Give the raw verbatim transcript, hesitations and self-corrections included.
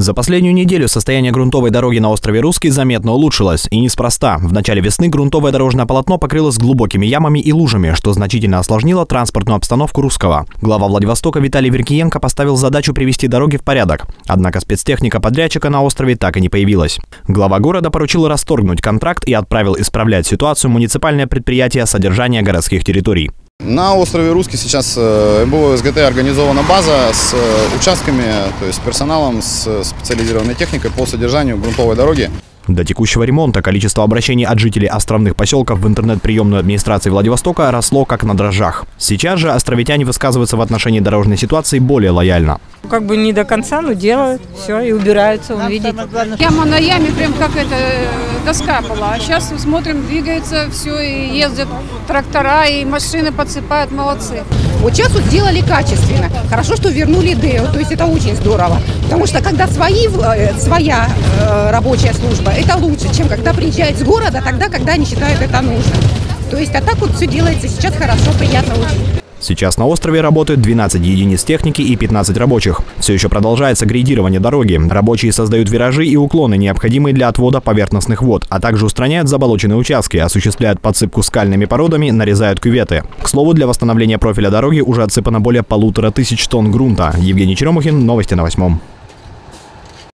За последнюю неделю состояние грунтовой дороги на острове Русский заметно улучшилось. И неспроста. В начале весны грунтовое дорожное полотно покрылось глубокими ямами и лужами, что значительно осложнило транспортную обстановку Русского. Глава Владивостока Виталий Веркиенко поставил задачу привести дороги в порядок. Однако спецтехника подрядчика на острове так и не появилась. Глава города поручил расторгнуть контракт и отправил исправлять ситуацию муниципальное предприятие содержания городских территорий. На острове Русский сейчас МБО СГТ организована база с участками, то есть персоналом, с специализированной техникой по содержанию грунтовой дороги. До текущего ремонта количество обращений от жителей островных поселков в интернет-приемную администрации Владивостока росло как на дрожжах. Сейчас же островитяне высказываются в отношении дорожной ситуации более лояльно. Как бы не до конца, но делают все и убираются, он видит. Яма на яме, прям как это доска была. А сейчас смотрим, двигается все, и ездят трактора, и машины подсыпают, молодцы. Вот сейчас вот сделали качественно. Хорошо, что вернули ДЭО, то есть это очень здорово. Потому что когда свои, своя э, рабочая служба, это лучше, чем когда приезжают с города, тогда, когда они считают это нужным. То есть, а так вот все делается сейчас хорошо, приятно очень. Сейчас на острове работают двенадцать единиц техники и пятнадцать рабочих. Все еще продолжается грейдирование дороги. Рабочие создают виражи и уклоны, необходимые для отвода поверхностных вод, а также устраняют заболоченные участки, осуществляют подсыпку скальными породами, нарезают кюветы. К слову, для восстановления профиля дороги уже отсыпано более полутора тысяч тонн грунта. Евгений Черемухин, новости на восьмом.